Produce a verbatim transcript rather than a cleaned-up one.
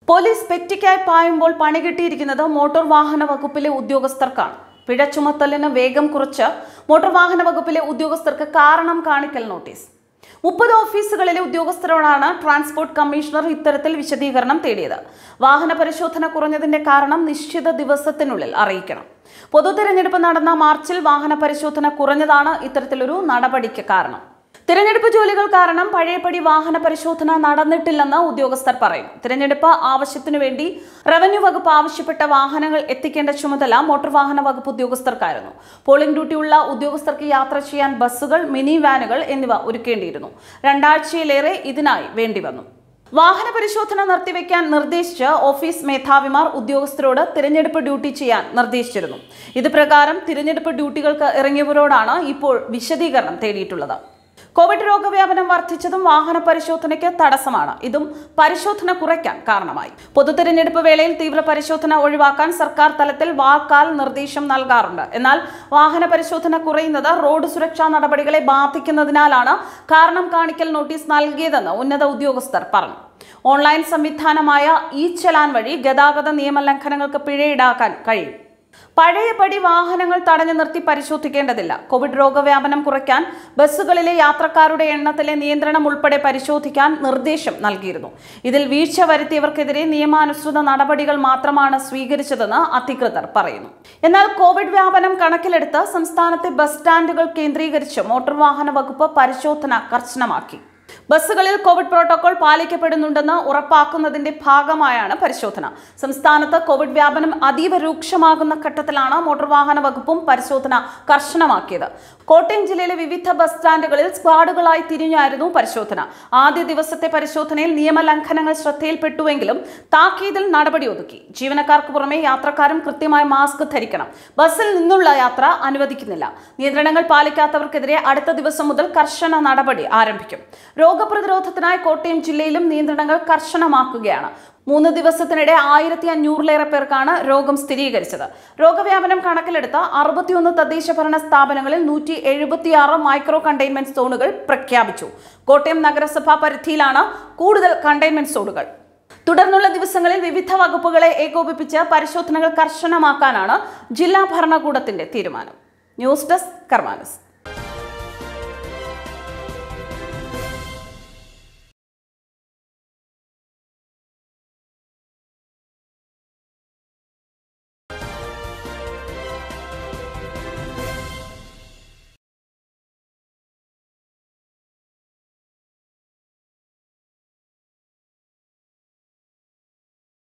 Police പെറ്റിക്കായി പായുമ്പോൾ പണികിട്ടിയിരിക്കുന്നത് motor വാഹന വകുപ്പിലെ ഉദ്യോഗസ്ഥർക്കാണ്. പിഴ ചുമത്തലിന് വേഗം കുറച്ച് മോട്ടോർ വാഹന വകുപ്പിലെ ഉദ്യോഗസ്ഥർക്ക് കാരണം കാണിക്കൽ നോട്ടീസ്. മുപ്പത് ഓഫീസുകളിലെ ഉദ്യോഗസ്ഥരോടാണ് ട്രാൻസ്പോർട്ട് കമ്മീഷണർ ഇത്തരത്തിൽ വിശദീകരണം തേടിയത്. വാഹന പരിശോധന കുറഞ്ഞതിന്റെ കാരണം നിശ്ചിത ദിവസത്തിനുള്ളിൽ അറിയിക്കണം. പൊതു തെരഞ്ഞെടുപ്പ് നടന്ന മാർച്ചിൽ വാഹന പരിശോധന കുറഞ്ഞതാണ് ഇത്തരത്തിലൊരു നടപടിക്ക് കാരണം. തിരഞ്ഞെടുപ്പ് ജോലികൾ കാരണം പഴയപടി വാഹന പരിശോധന നടന്നിട്ടില്ലെന്ന് ഉദ്യോഗസ്ഥർ പറയുന്നു. തിരഞ്ഞെടുപ്പ് ആവശ്യത്തിനു വേണ്ടി റവന്യൂ വകുപ്പ് ആവശ്യപ്പെട്ട വാഹനങ്ങൾ എത്തിക്കേണ്ട ചുമതല മോട്ടോർ വാഹന വകുപ്പ് ഉദ്യോഗസ്ഥർക്കായിരുന്നു. പോളിംഗ് ഡ്യൂട്ടിയുള്ള ഉദ്യോഗസ്ഥർക്ക് യാത്ര ചെയ്യാൻ ബസ്സുകൾ, മിനി വാനുകൾ എന്നിവ ഒരുക്കേണ്ടിയിരുന്നു. രണ്ടാഴ്ചയിലേറെ ഇതിനായി വേണ്ടിവന്നു. വാഹന പരിശോധന നിർത്തിവെക്കാൻ നിർദ്ദേശിച്ച് ഓഫീസ് മേധാവിമാർ ഉദ്യോഗസ്ഥരോട് തിരഞ്ഞെടുപ്പ് ഡ്യൂട്ടി ചെയ്യാൻ നിർദ്ദേശിച്ചിരുന്നു. ഇത് പ്രകാരം തിരഞ്ഞെടുപ്പ് ഡ്യൂട്ടികൾക്ക് ഇറങ്ങിയവരോടാണ് ഇപ്പോൾ വിശദീകരണം തേടിയിട്ടുള്ളത്. കോവിഡ് രോഗവ്യാപനം വർദ്ധിച്ചതും വാഹന പരിശോധനയ്ക്ക് തടസ്സമാണ്. ഇതും പരിശോധന കുറയ്ക്കാൻ കാരണമായി. പൊതു തെരഞ്ഞെടുപ്പ് വേളയിൽ തീവ്ര പരിശോധന ഒഴിവാക്കാൻ സർക്കാർ തലത്തിൽ വാക്കാൽ നിർദ്ദേശം നൽകാറുണ്ട്. എന്നാൽ വാഹന പരിശോധന കുറയുന്നത് റോഡ് സുരക്ഷാ നടപടികളെ ബാധിക്കുന്നതിനാലാണ് കാരണം കാണിക്കൽ നോട്ടീസ് നൽകിയതെന്ന് ഉന്നത ഉദ്യോഗസ്ഥർ പറഞ്ഞു. ഓൺലൈൻ സംവിധാനമായ ഇ ചലാൻ വഴി ഗതാഗത നിയമലംഘനങ്ങൾക്ക് പിഴ ഈടാക്കാൻ കഴിയും. പഴയപടി വാഹനങ്ങൾ തടഞ്ഞു നിർത്തി പരിശോധിക്കേണ്ടതില്ല. കോവിഡ് രോഗവ്യാപനം കുറയ്ക്കാൻ ബസ്സുകളിലെ യാത്രക്കാരുടെ എണ്ണത്തിലെ നിയന്ത്രണം ഉൾപ്പെടെ പരിശോധിക്കാൻ നിർദ്ദേശം നൽകിയിരുന്നു. ഇതിൽ വീഴ്ച വരുത്തിയവർക്കെതിരെ നിയമാനുസൃത നടപടികൾ മാത്രമാണ് സ്വീകരിച്ചതെന്ന് അധികൃതർ പറയുന്നു. എന്നാൽ കോവിഡ് വ്യാപനം കണക്കിലെടുത്ത് സംസ്ഥാനത്തെ ബസ് സ്റ്റാൻഡുകൾ കേന്ദ്രീകരിച്ച് മോട്ടോർ വാഹന വകുപ്പ് പരിശോധന കർശനമാക്കി. ബസ്സുകളിൽ കോവിഡ് പ്രോട്ടോകോൾ പാലിക്കപ്പെടുന്നുണ്ടെന്ന് ഉറപ്പാക്കുന്നതിന്റെ ഭാഗമായാണ് പരിശോധന. സംസ്ഥാനത്ത് കോവിഡ് വ്യാപനം അതീവ രൂക്ഷമാകുന്ന ഘട്ടത്തിലാണ് മോട്ടോർ വാഹന വകുപ്പും പരിശോധന കർശനമാക്കിയത്. കോട്ടയം ജില്ലയിലെ വിവിധ ബസ് സ്റ്റാൻഡുകളിൽ സ്ക്വാഡുകളായി തിരിഞ്ഞായിരുന്നു പരിശോധന. ആദ്യ ദിവസത്തെ പരിശോധനയിൽ നിയമലംഘനങ്ങൾ ശ്രദ്ധയിൽപ്പെട്ടുവെങ്കിലും താക്കീതിൽ നടപടി ഒതുക്കി. ജീവനക്കാർക്ക് പുറമെ യാത്രക്കാരും കൃത്യമായി മാസ്ക് ധരിക്കണം. ബസ്സിൽ നിന്നുള്ള യാത്ര അനുവദിക്കുന്നില്ല. നിയന്ത്രണങ്ങൾ പാലിക്കാത്തവർക്കെതിരെ അടുത്ത ദിവസം മുതൽ കർശന നടപടി ആരംഭിക്കും. രോഗപ്രതിരോധത്തിനായി കോട്ടയം ജില്ലയിലും നിയന്ത്രണങ്ങൾ കർശനമാക്കുകയാണ്. മൂന്ന് ദിവസത്തിനിടെ ആയിരത്തി അഞ്ഞൂറിലേറെ പേർക്കാണ് രോഗം സ്ഥിരീകരിച്ചത്. രോഗവ്യാപനം കണക്കിലെടുത്ത അറുപത്തിയൊന്ന് തദ്ദേശ ഭരണ സ്ഥാപനങ്ങളിൽ നൂറ്റി എഴുപത്തിയാറ് മൈക്രോ കണ്ടെയ്ൻമെന്റ് സോണുകൾ പ്രഖ്യാപിച്ചു. കോട്ടയം നഗരസഭാ പരിധിയിലാണ് കൂടുതൽ കണ്ടെയ്ൻമെന്റ് സോണുകൾ. തുടർന്നുള്ള ദിവസങ്ങളിൽ വിവിധ വകുപ്പുകളെ ഏകോപിപ്പിച്ച് പരിശോധനകൾ കർശനമാക്കാനാണ് ജില്ലാ ഭരണകൂടത്തിന്റെ തീരുമാനം. News desk കർമാനസ്.